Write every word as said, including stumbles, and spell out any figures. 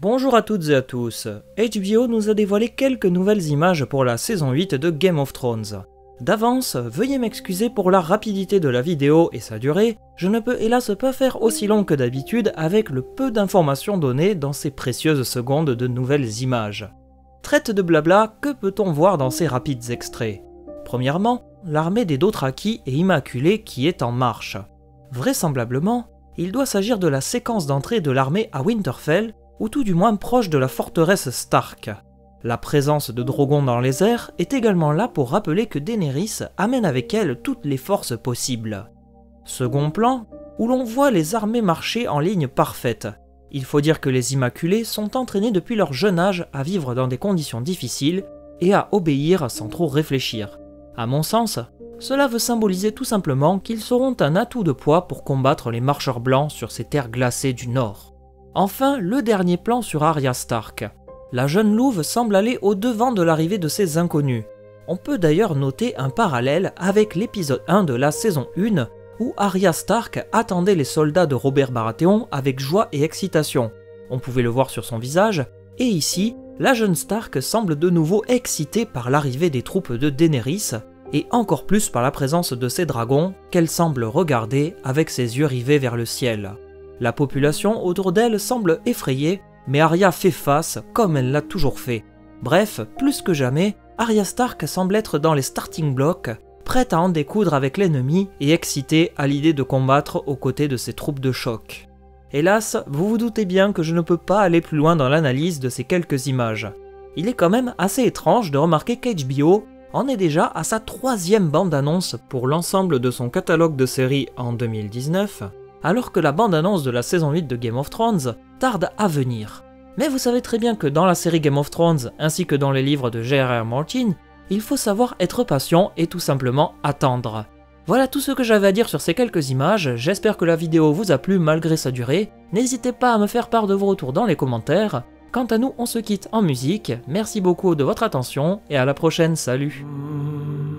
Bonjour à toutes et à tous, H B O nous a dévoilé quelques nouvelles images pour la saison huit de Game of Thrones. D'avance, veuillez m'excuser pour la rapidité de la vidéo et sa durée, je ne peux hélas pas faire aussi long que d'habitude avec le peu d'informations données dans ces précieuses secondes de nouvelles images. Traite de blabla, que peut-on voir dans ces rapides extraits? Premièrement, l'armée des Dothraki et Immaculés qui est en marche. Vraisemblablement, il doit s'agir de la séquence d'entrée de l'armée à Winterfell, ou tout du moins proche de la forteresse Stark. La présence de Drogon dans les airs est également là pour rappeler que Daenerys amène avec elle toutes les forces possibles. Second plan, où l'on voit les armées marcher en ligne parfaite. Il faut dire que les Immaculés sont entraînés depuis leur jeune âge à vivre dans des conditions difficiles et à obéir sans trop réfléchir. À mon sens, cela veut symboliser tout simplement qu'ils seront un atout de poids pour combattre les marcheurs blancs sur ces terres glacées du nord. Enfin, le dernier plan sur Arya Stark. La jeune louve semble aller au-devant de l'arrivée de ces inconnus. On peut d'ailleurs noter un parallèle avec l'épisode un de la saison un, où Arya Stark attendait les soldats de Robert Baratheon avec joie et excitation. On pouvait le voir sur son visage, et ici, la jeune Stark semble de nouveau excitée par l'arrivée des troupes de Daenerys, et encore plus par la présence de ces dragons qu'elle semble regarder avec ses yeux rivés vers le ciel. La population autour d'elle semble effrayée, mais Arya fait face comme elle l'a toujours fait. Bref, plus que jamais, Arya Stark semble être dans les starting blocks, prête à en découdre avec l'ennemi et excitée à l'idée de combattre aux côtés de ses troupes de choc. Hélas, vous vous doutez bien que je ne peux pas aller plus loin dans l'analyse de ces quelques images. Il est quand même assez étrange de remarquer qu'H B O en est déjà à sa troisième bande-annonce pour l'ensemble de son catalogue de séries en deux mille dix-neuf, alors que la bande-annonce de la saison huit de Game of Thrones tarde à venir. Mais vous savez très bien que dans la série Game of Thrones, ainsi que dans les livres de George R R Martin, il faut savoir être patient et tout simplement attendre. Voilà tout ce que j'avais à dire sur ces quelques images, j'espère que la vidéo vous a plu malgré sa durée, n'hésitez pas à me faire part de vos retours dans les commentaires. Quant à nous, on se quitte en musique, merci beaucoup de votre attention et à la prochaine, salut.